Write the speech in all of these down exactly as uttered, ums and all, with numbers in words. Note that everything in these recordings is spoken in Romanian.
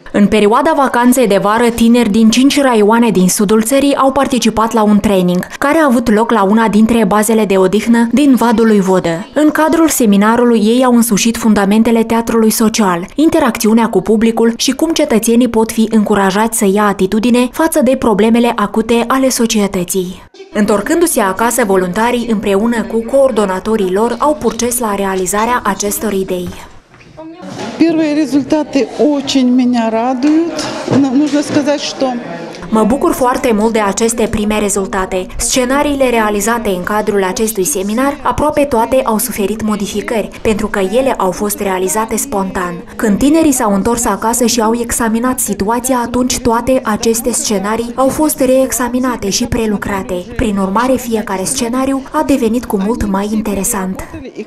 În perioada vacanței de vară, tineri din cinci raioane din sudul țării au participat la un training, care a avut loc la una dintre bazele de odihnă din Vadul lui Vodă. În cadrul seminarului, ei au însușit fundamentele teatrului social, interacțiunea cu publicul și cum cetățenii pot fi încurajați să ia atitudine față de problemele acute ale societății. Întorcându-se acasă, voluntarii, împreună cu coordonatorii lor, au purces la realizarea acestor idei. Первые результаты очень меня радуют. Нужно сказать, что Mă bucur foarte mult de aceste prime rezultate. Scenariile realizate în cadrul acestui seminar, aproape toate au suferit modificări, pentru că ele au fost realizate spontan. Când tinerii s-au întors acasă și au examinat situația, atunci toate aceste scenarii au fost reexaminate și prelucrate. Prin urmare, fiecare scenariu a devenit cu mult mai interesant.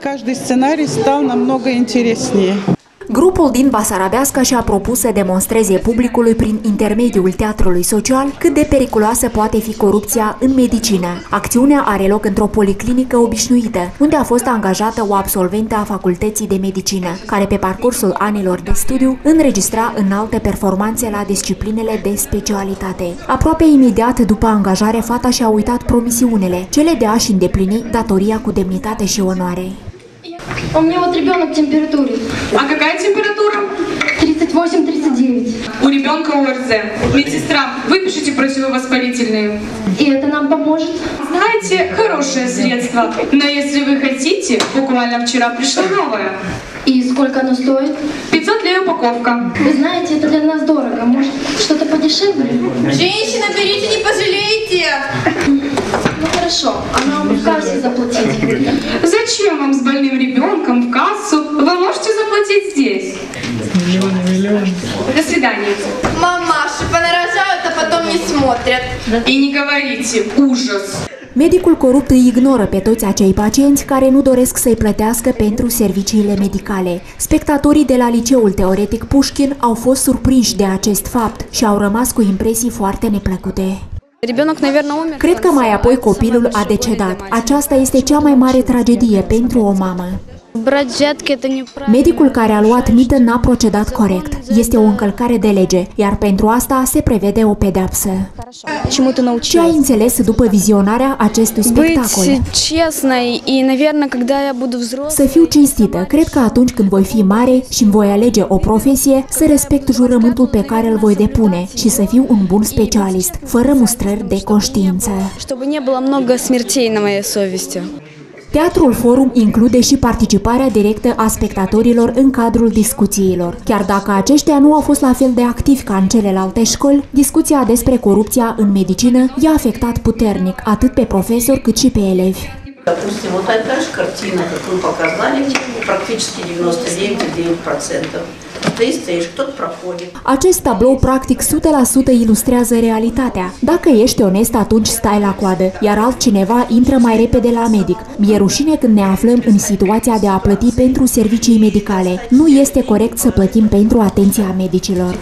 Grupul din Basarabeasca și-a propus să demonstreze publicului prin intermediul teatrului social cât de periculoasă poate fi corupția în medicină. Acțiunea are loc într-o policlinică obișnuită, unde a fost angajată o absolventă a facultății de medicină, care pe parcursul anilor de studiu înregistra înalte performanțe la disciplinele de specialitate. Aproape imediat după angajare, fata și-a uitat promisiunile, cele de a-și îndeplini datoria cu demnitate și onoare. У меня вот ребенок температуры. А какая температура? тридцать восемь тридцать девять. У ребенка ОРЗ. Медсестра, выпишите противовоспалительные. И это нам поможет? Знаете, хорошее средство. Но если вы хотите, буквально вчера пришло новое. И сколько оно стоит? пятьсот лей упаковка. Вы знаете, это для нас дорого. Может, что-то подешевле? Женщина, берите, не пожалеете. Ну хорошо, а нам в кассе заплатить? Зачем вам с больным ребенком в кассу? Вы можете заплатить здесь. Миллион, миллион. До свидания. Мамаши понарожают, а потом не смотрят. И не говорите, ужас. Medicul corupt îi ignoră pe toți acei pacienți care nu doresc să-i plătească pentru serviciile medicale. Spectatorii de la liceul teoretic Pușkin au fost surprinși de acest fapt și au rămas cu impresii foarte neplăcute. Cred că mai apoi copilul a decedat. Aceasta este cea mai mare tragedie pentru o mamă. Medicul care a luat mită n-a procedat corect. Este o încălcare de lege, iar pentru asta se prevede o pedeapsă. Ce ai înțeles după vizionarea acestui spectacol? Să fiu cinstită. Cred că atunci când voi fi mare și îmi voi alege o profesie, să respect jurământul pe care îl voi depune și să fiu un bun specialist, fără mustrări de conștiință. Teatrul Forum include și participarea directă a spectatorilor în cadrul discuțiilor. Chiar dacă aceștia nu au fost la fel de activi ca în celelalte școli, discuția despre corupția în medicină i-a afectat puternic atât pe profesori cât și pe elevi. Допустим, вот такая же картина, как вы показали, практически девяносто девять целых девять десятых процента. Ты стоишь, кто-то проходит. Acest tablou practic o sută la sută ilustrează realitatea. Dacă ești onest, atunci stai la coadă, iar altcineva intră mai repede la medic. Mi-e rușine când ne aflăm în situația de a plăti pentru servicii medicale. Nu este corect să plătim pentru atenția medicilor.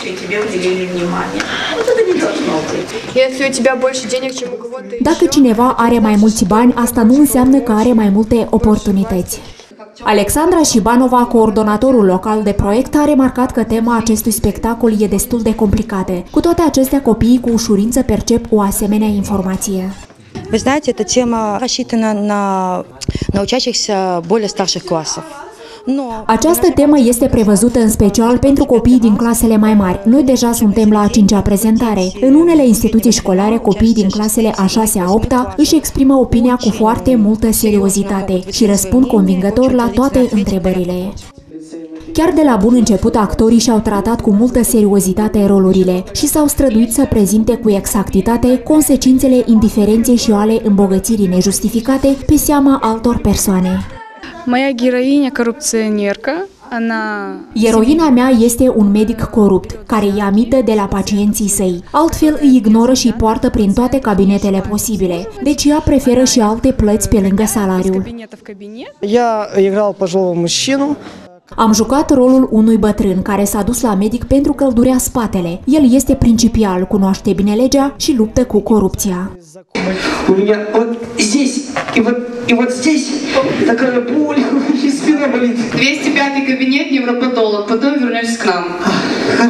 Dacă cineva are mai mulți bani, asta nu înseamnă că are mai multe oportunități. Alexandra Șibanova, coordonatorul local de proiect, a remarcat că tema acestui spectacol e destul de complicată. Cu toate acestea, copiii cu ușurință percep o asemenea informație. Вы знаете, эта тема рассчитана на, на учащихся более старших классов. Această temă este prevăzută în special pentru copiii din clasele mai mari. Noi deja suntem la a cincea prezentare. În unele instituții școlare, copiii din clasele a șasea a opta își exprimă opinia cu foarte multă seriozitate și răspund convingător la toate întrebările. Chiar de la bun început, actorii și-au tratat cu multă seriozitate rolurile și s-au străduit să prezinte cu exactitate consecințele indiferenței și ale îmbogățirii nejustificate pe seama altor persoane. Моя героиня коррупционерка, она... Eroina mea este un medic corupt, care ia mită de la pacienții săi. Altfel îi ignoră și îi poartă prin toate cabinetele posibile. Deci ea preferă și alte plăți pe lângă salariul. Я играл пожилого мужчину. Am jucat rolul unui bătrân care s-a dus la medic pentru că îl durea spatele. El este principial, cunoaște bine legea și luptă cu corupția. У меня вот здесь и вот и вот здесь такая боль, и спина болит. двести пятый кабинет, невропатолог, потом вернешься к нам. Хорошо.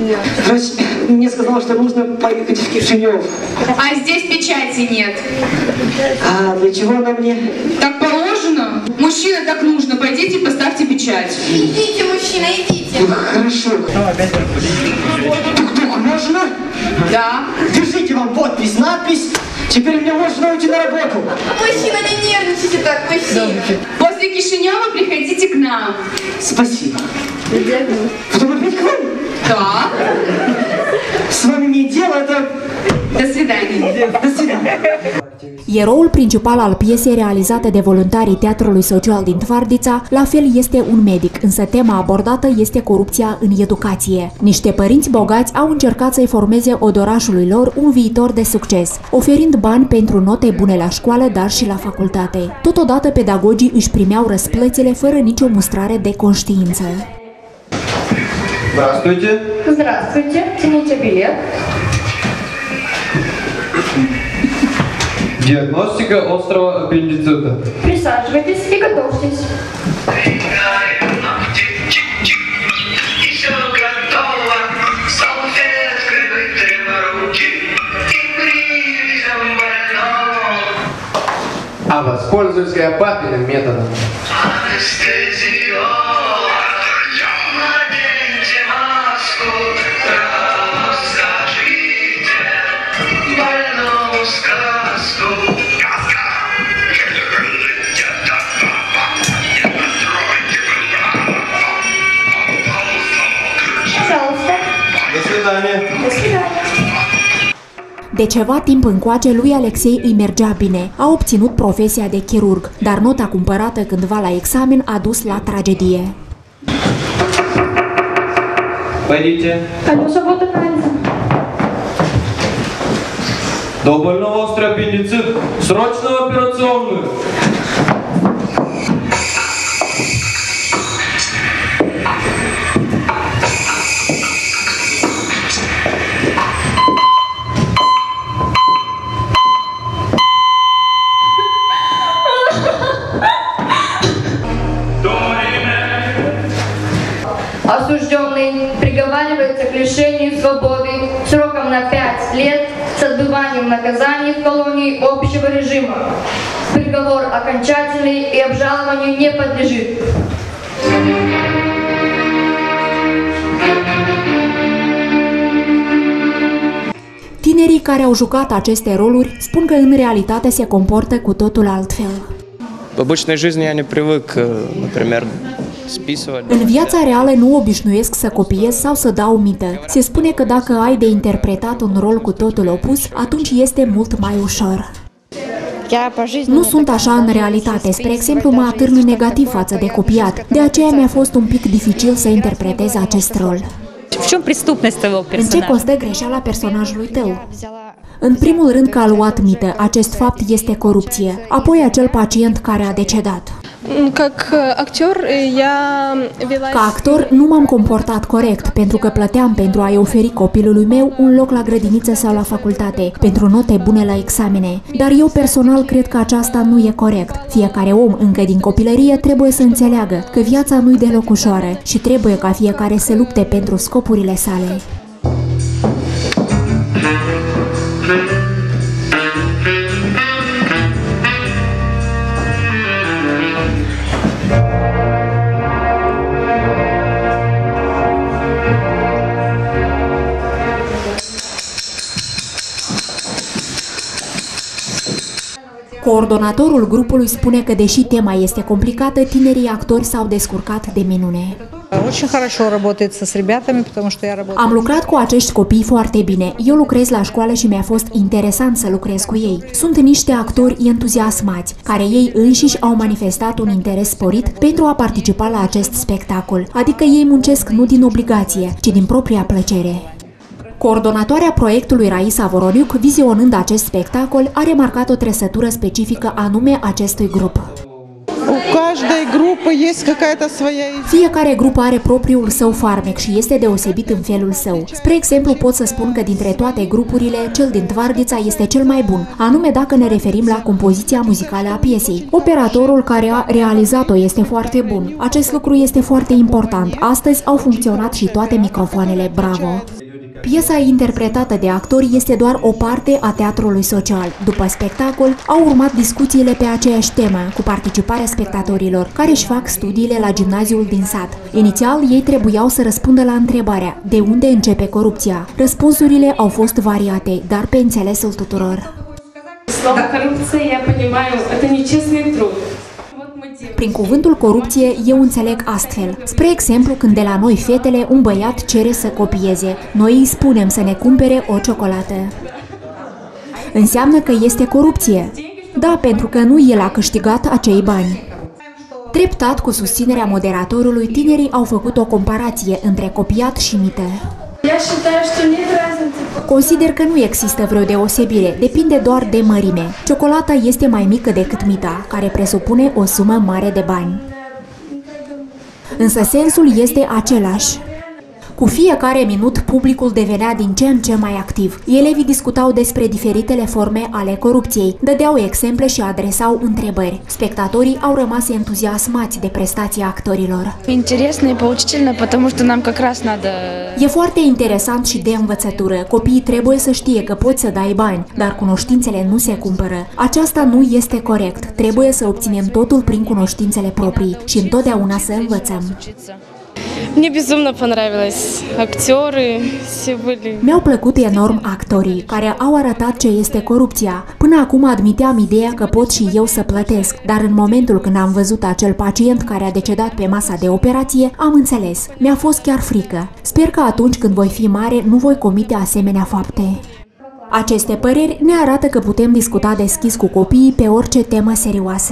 Врач мне сказал, что нужно поехать в Кишинев. А здесь печати нет. А для чего она мне? Так положено. Мужчина, так нужно. Пойдите и поставьте печать. Идите, мужчина, идите. Ну, хорошо. Тук-тук, можно? Да. Держите вам подпись, надпись. Теперь мне можно уйти на работу. Мужчина, не нервничайте так, мужчина. После Кишинева приходите к нам. Спасибо. Потом опять к вам? Да. С вами иметь дело, это... До свидания. До свидания. Eroul principal al piesei realizate de voluntarii Teatrului Social din Tvardița, la fel este un medic, însă tema abordată este corupția în educație. Niște părinți bogați au încercat să-i formeze odorașului lor un viitor de succes, oferind bani pentru note bune la școală, dar și la facultate. Totodată, pedagogii își primeau răsplățile fără nicio mustrare de conștiință. Здравствуйте. Здравствуйте. Тяните билет. Диагностика острого аппендицита. Присаживайтесь и готовьтесь. А воспользуюсь я папиным методом. До свидания. До свидания. De ceva timp încoace, lui Alexei îi mergea bine. A obținut profesia de chirurg, dar nota cumpărată cândva la examen a dus la tragedie. Пойдите. Колеса будут анализом. До больного острый аппендицит. Срочно в операционную. Осужденный приговаривается к лишению свободы сроком на пять лет с отбыванием наказаний в колонии общего режима. Приговор окончательный и обжалованию не подлежит. Tinerii care au jucat aceste roluri spun că în realitate se comportă cu totul altfel. В обычной жизни я не привык, например, списывать. În viața reală nu obișnuiesc să copiez sau să dau mită. Se spune că dacă ai de interpretat un rol cu totul opus, atunci este mult mai ușor. Nu sunt așa în realitate, spre exemplu mă atârn negativ față de copiat, de aceea mi-a fost un pic dificil să interpretez acest rol. În ce constă greșeala personajului tău? În primul rând că a luat mită, acest fapt este corupție, apoi acel pacient care a decedat. Ca actor nu m-am comportat corect, pentru că plăteam pentru a-i oferi copilului meu un loc la grădiniță sau la facultate, pentru note bune la examene, dar eu personal cred că aceasta nu e corect. Fiecare om încă din copilărie trebuie să înțeleagă că viața nu-i deloc ușoară și trebuie ca fiecare să lupte pentru scopurile sale. Coordonatorul grupului spune că, deși tema este complicată, tinerii actori s-au descurcat de minune. Am lucrat cu acești copii foarte bine. Eu lucrez la școală și mi-a fost interesant să lucrez cu ei. Sunt niște actori entuziasmați, care ei înșiși au manifestat un interes sporit pentru a participa la acest spectacol, adică ei muncesc nu din obligație, ci din propria plăcere. Coordonatoarea proiectului Raisa Voroniuc, vizionând acest spectacol, a remarcat o trăsătură specifică anume acestui grup. Fiecare grup are propriul său farmec și este deosebit în felul său. Spre exemplu, pot să spun că dintre toate grupurile, cel din Tvardița este cel mai bun, anume dacă ne referim la compoziția muzicală a piesei. Operatorul care a realizat-o este foarte bun. Acest lucru este foarte important. Astăzi au funcționat și toate microfoanele. Bravo! Piesa interpretată de actori este doar o parte a teatrului social. După spectacol, au urmat discuțiile pe aceeași temă, cu participarea spectatorilor, care își fac studiile la gimnaziul din sat. Inițial, ei trebuiau să răspundă la întrebarea: de unde începe corupția? Răspunsurile au fost variate, dar pe înțelesul tuturor. Слово коррупция, я понимаю, это нечестный труд. Prin cuvântul corupție, eu înțeleg astfel. Spre exemplu, când de la noi fetele un băiat cere să copieze, noi îi spunem să ne cumpere o ciocolată. Înseamnă că este corupție? Da, pentru că nu el a câștigat acei bani. Treptat, cu susținerea moderatorului, tinerii au făcut o comparație între copiat și mită. Consider că nu există vreo deosebire, depinde doar de mărime. Ciocolata este mai mică decât mita, care presupune o sumă mare de bani. Însă sensul este același. Cu fiecare minut, publicul devenea din ce în ce mai activ. Elevii discutau despre diferitele forme ale corupției, dădeau exemple și adresau întrebări. Spectatorii au rămas entuziasmați de prestația actorilor. Интересно и поучительно, потому что нам как раз надо... E foarte interesant și de învățătură. Copiii trebuie să știe că poți să dai bani, dar cunoștințele nu se cumpără. Aceasta nu este corect. Trebuie să obținem totul prin cunoștințele proprii și întotdeauna să învățăm. Мне безумно понравилось. Актеры все были. Mi-au plăcut enorm actorii, care au arătat ce este corupția. Până acum admiteam ideea că pot și eu să plătesc, dar în momentul când am văzut acel pacient care a decedat pe masa de operație, am înțeles. Mi-a fost chiar frică. Sper că atunci când voi fi mare, nu voi comite asemenea fapte. Aceste păreri ne arată că putem discuta deschis cu copiii pe orice temă serioasă.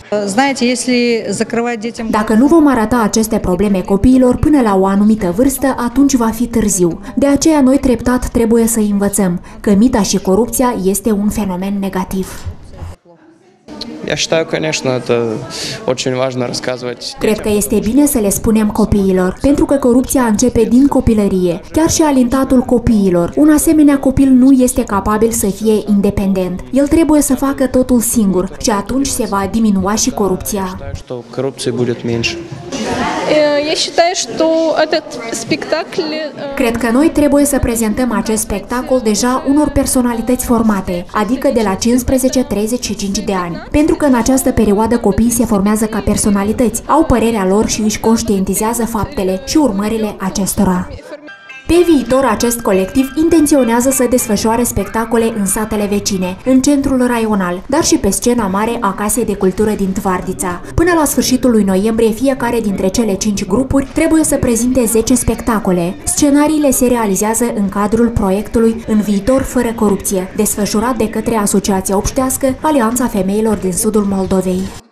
Dacă nu vom arăta aceste probleme copiilor până la o anumită vârstă, atunci va fi târziu. De aceea noi treptat trebuie să învățăm că mita și corupția este un fenomen negativ. Я считаю, конечно, это очень важно рассказывать. Cred că este bine să le spunem copiilor, pentru că corupția începe din copilărie, chiar și alintatul copiilor. Un asemenea copil nu este capabil să fie independent. El trebuie să facă totul singur și atunci se va diminua și corupția. Cred că noi trebuie să prezentăm acest spectacol deja unor personalități formate, adică de la cincisprezece - treizeci și cinci de ani. Pentru că în această perioadă copiii se formează ca personalități, au părerea lor și își conștientizează faptele și urmările acestora. Pe viitor, acest colectiv intenționează să desfășoare spectacole în satele vecine, în centrul raional, dar și pe scena mare a Casei de Cultură din Tvardița. Până la sfârșitul lui noiembrie, fiecare dintre cele cinci grupuri trebuie să prezinte zece spectacole. Scenariile se realizează în cadrul proiectului În viitor fără corupție, desfășurat de către Asociația Obștească, Alianța Femeilor din Sudul Moldovei.